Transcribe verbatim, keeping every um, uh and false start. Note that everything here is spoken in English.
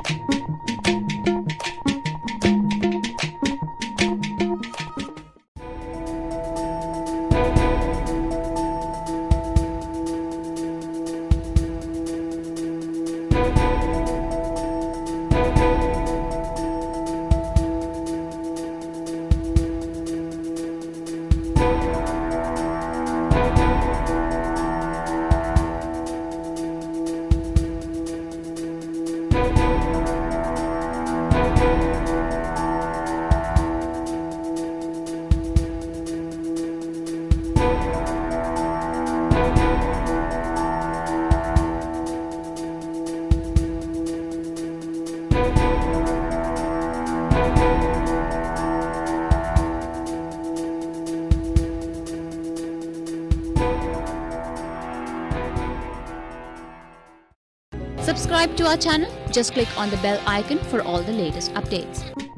Subscribe to our channel. Just click on the bell icon for all the latest updates.